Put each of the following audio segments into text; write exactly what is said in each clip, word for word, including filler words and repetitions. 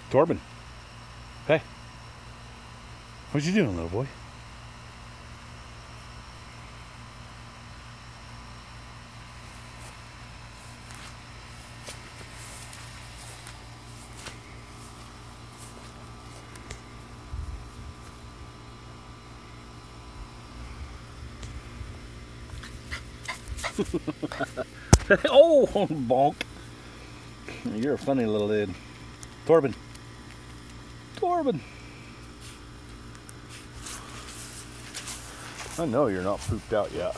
Torben. Hey. What you doing, little boy? Oh, bonk. You're a funny little dude. Torben. Torben. I know you're not pooped out yet.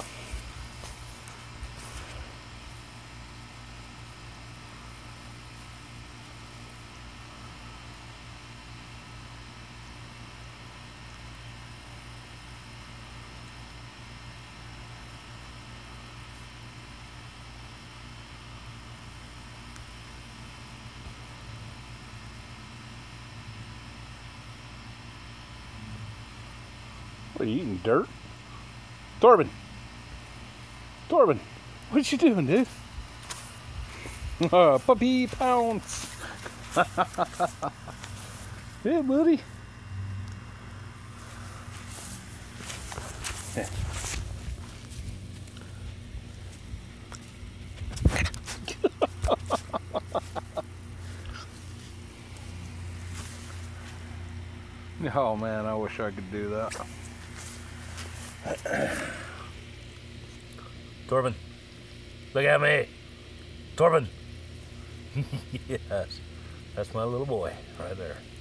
What are you eating, dirt? Torben! Torben! What you doing, dude? Uh, puppy pounce! Yeah, buddy. Yeah. Oh man, I wish I could do that. Torben, look at me. Torben. Yes, that's my little boy right there.